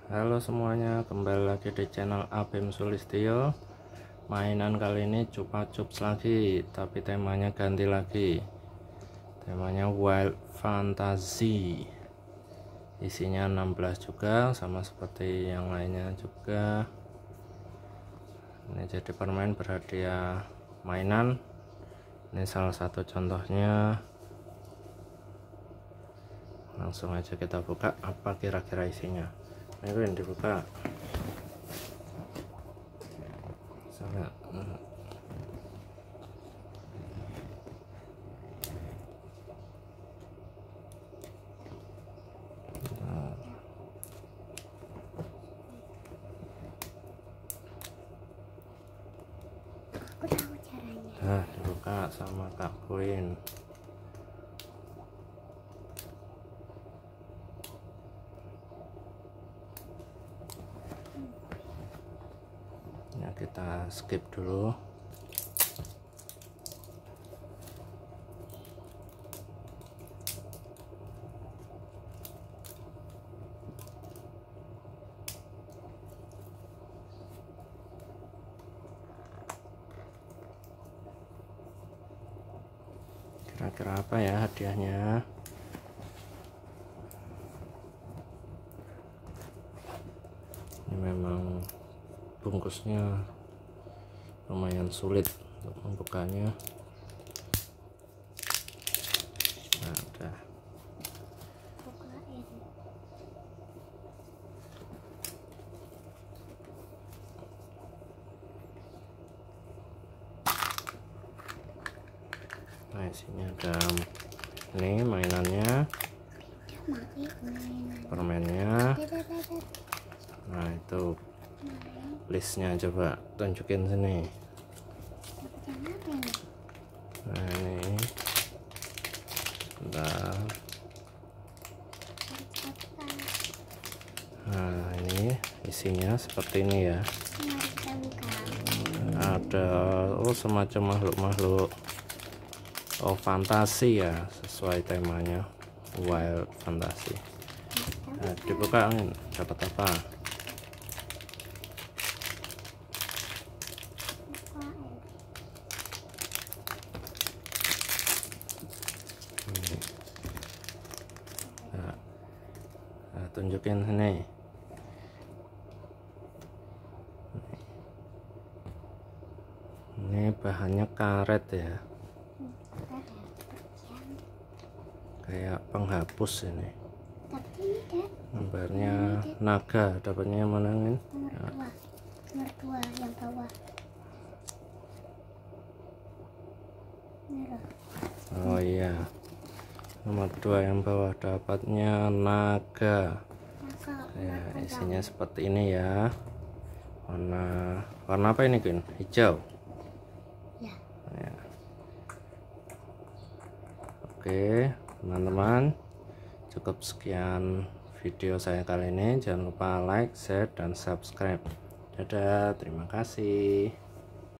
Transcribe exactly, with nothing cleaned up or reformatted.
Halo semuanya, kembali lagi di channel Abim Sulistyo. Mainan kali ini Chupa Chups lagi, tapi temanya ganti lagi. Temanya Wild Fantasy. Isinya enam belas juga, sama seperti yang lainnya juga. Ini jadi permen berhadiah mainan. Ini salah satu contohnya. Langsung aja kita buka, apa kira-kira isinya. Ini yang dibuka sangat nah, aku tahu caranya. nah dibuka sama Kak Queen. Ya, kita skip dulu. Kira-kira apa ya hadiahnya? Ini memang bungkusnya lumayan sulit untuk membukanya. Nah, udah. Bukain. Nah, isinya ada ini mainannya, permennya. Nah, itu listnya, coba tunjukin sini. Nah, ini bentar. Nah, ini isinya seperti ini ya. Ada oh semacam makhluk-makhluk oh fantasi ya, sesuai temanya Wild Fantasy. Nah, dibuka dapat apa? Nah, nah, tunjukin sini. Ini bahannya karet ya, kayak penghapus ini. Gambarnya naga, dapatnya mana ini? Nomor dua, nomor dua yang bawah. Oh iya, nomor dua yang bawah dapatnya naga. Ya, isinya seperti ini ya. Warna warna apa ini, Kun? Hijau. Ya. Ya. Oke, teman-teman, cukup sekian video saya kali ini. Jangan lupa like, share, dan subscribe. Dadah, terima kasih.